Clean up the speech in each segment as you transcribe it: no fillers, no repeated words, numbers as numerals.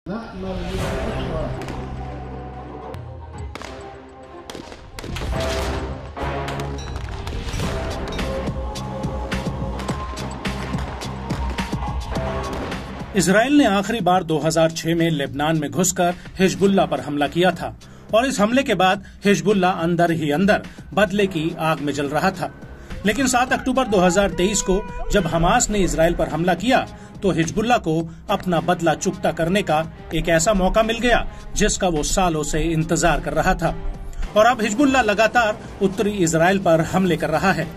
Israel ने आखिरी बार 2006 में लेबनान में घुसकर हिजबुल्लाह पर हमला किया था और इस हमले के बाद हिजबुल्लाह अंदर ही अंदर बदले की आग में जल रहा था। लेकिन 7 अक्टूबर 2023 को जब हमास ने इजराइल पर हमला किया तो हिजबुल्लाह को अपना बदला चुकता करने का एक ऐसा मौका मिल गया जिसका वो सालों से इंतजार कर रहा था। और अब हिजबुल्लाह लगातार उत्तरी इजराइल पर हमले कर रहा है।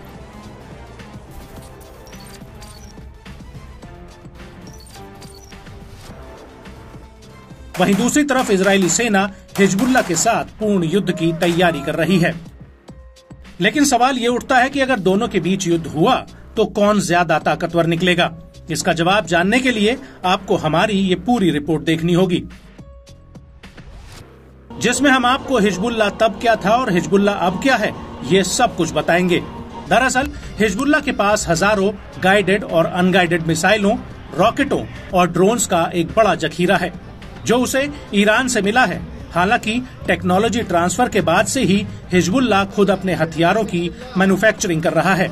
वहीं दूसरी तरफ इजरायली सेना हिजबुल्लाह के साथ पूर्ण युद्ध की तैयारी कर रही है। लेकिन सवाल ये उठता है कि अगर दोनों के बीच युद्ध हुआ तो कौन ज्यादा ताकतवर निकलेगा? इसका जवाब जानने के लिए आपको हमारी ये पूरी रिपोर्ट देखनी होगी, जिसमें हम आपको हिजबुल्लाह तब क्या था और हिजबुल्लाह अब क्या है, ये सब कुछ बताएंगे। दरअसल हिजबुल्लाह के पास हजारों गाइडेड और अनगाइडेड मिसाइलों, रॉकेटों और ड्रोन्स का एक बड़ा जखीरा है जो उसे ईरान से मिला है। हालांकि टेक्नोलॉजी ट्रांसफर के बाद से ही हिजबुल्लाह खुद अपने हथियारों की मैन्युफैक्चरिंग कर रहा है।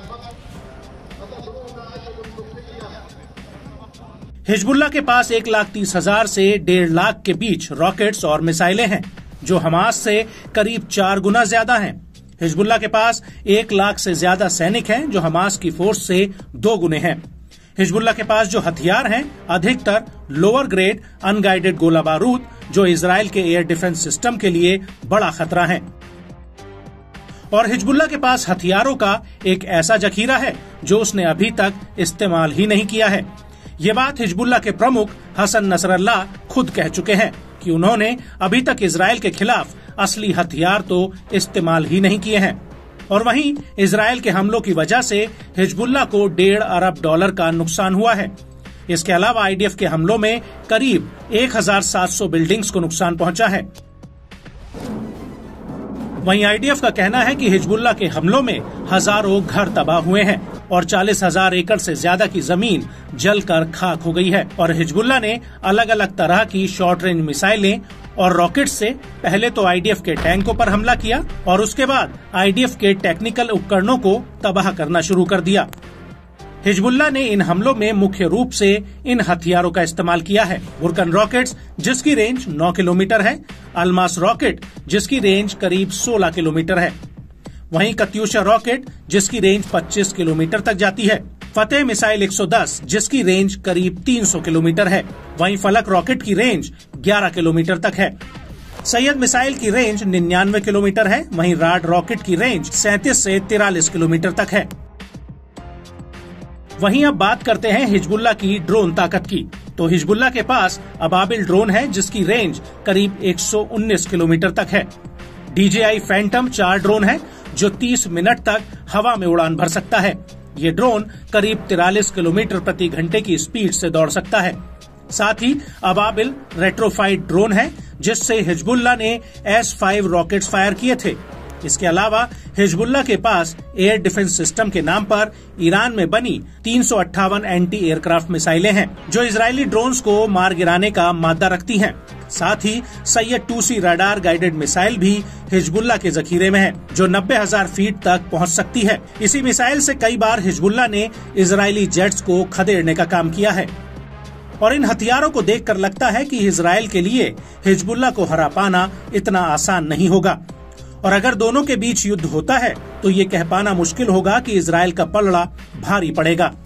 हिजबुल्लाह के पास 1,30,000 से 1.5 लाख के बीच रॉकेट्स और मिसाइलें हैं जो हमास से करीब 4 गुना ज्यादा हैं। हिजबुल्लाह के पास 1 लाख से ज्यादा सैनिक हैं जो हमास की फोर्स से 2 गुने हैं। हिजबुल्लाह के पास जो हथियार हैं अधिकतर लोअर ग्रेड अनगाइडेड गोला बारूद जो इजराइल के एयर डिफेंस सिस्टम के लिए बड़ा खतरा है। और हिजबुल्लाह के पास हथियारों का एक ऐसा जखीरा है जो उसने अभी तक इस्तेमाल ही नहीं किया है। ये बात हिजबुल्लाह के प्रमुख हसन नसरल्लाह खुद कह चुके हैं कि उन्होंने अभी तक इजराइल के खिलाफ असली हथियार तो इस्तेमाल ही नहीं किए हैं। और वहीं इजराइल के हमलों की वजह से हिजबुल्लाह को $1.5 अरब का नुकसान हुआ है। इसके अलावा आईडीएफ के हमलों में करीब 1,700 बिल्डिंग्स को नुकसान पहुंचा है। वहीं आईडीएफ का कहना है कि हिजबुल्लाह के हमलों में हजारों घर तबाह हुए हैं और 40,000 एकड़ से ज्यादा की जमीन जलकर खाक हो गई है। और हिजबुल्लाह ने अलग अलग तरह की शॉर्ट रेंज मिसाइलें और रॉकेट से पहले तो आईडीएफ के टैंकों पर हमला किया और उसके बाद आईडीएफ के टेक्निकल उपकरणों को तबाह करना शुरू कर दिया। हिजबुल्लाह ने इन हमलों में मुख्य रूप से इन हथियारों का इस्तेमाल किया है। बुरकन रॉकेट्स जिसकी रेंज 9 किलोमीटर है, अलमास रॉकेट जिसकी रेंज करीब 16 किलोमीटर है, वहीं कत्यूशा रॉकेट जिसकी रेंज 25 किलोमीटर तक जाती है, फतेह मिसाइल 110 जिसकी रेंज करीब 300 किलोमीटर है, वहीं फलक रॉकेट की रेंज 11 किलोमीटर तक है, सैयद मिसाइल की रेंज 99 किलोमीटर है, वहीं राड रॉकेट की रेंज 37 से 43 किलोमीटर तक है। वहीं अब बात करते हैं हिजबुल्लाह की ड्रोन ताकत की। तो हिजबुल्लाह के पास अबाबिल ड्रोन है जिसकी रेंज करीब 119 किलोमीटर तक है। DJI फैंटम 4 ड्रोन है जो 30 मिनट तक हवा में उड़ान भर सकता है। ये ड्रोन करीब 43 किलोमीटर प्रति घंटे की स्पीड से दौड़ सकता है। साथ ही अबाबिल रेट्रोफाइट ड्रोन है जिससे हिजबुल्लाह ने S-5 रॉकेट्स फायर किए थे। इसके अलावा हिजबुल्लाह के पास एयर डिफेंस सिस्टम के नाम पर ईरान में बनी 358 एंटी एयरक्राफ्ट मिसाइलें हैं जो इजरायली ड्रोन्स को मार गिराने का मादा रखती हैं। साथ ही Sayyad 2C radar guided missile भी हिजबुल्लाह के जखीरे में है जो 90,000 फीट तक पहुंच सकती है। इसी मिसाइल से कई बार हिजबुल्लाह ने इजरायली जेट्स को खदेड़ने का काम किया है। और इन हथियारों को देखकर लगता है कि इजराइल के लिए हिजबुल्लाह को हरा पाना इतना आसान नहीं होगा। और अगर दोनों के बीच युद्ध होता है तो ये कह पाना मुश्किल होगा कि इजराइल का पलड़ा भारी पड़ेगा।